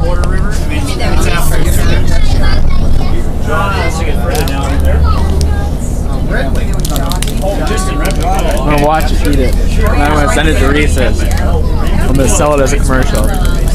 Water River. I mean, it's after. Let's take it further down there. Oh, just in Redwood. I'm gonna watch it, eat it. And I'm gonna send it to Reese's. I'm gonna sell it as a commercial.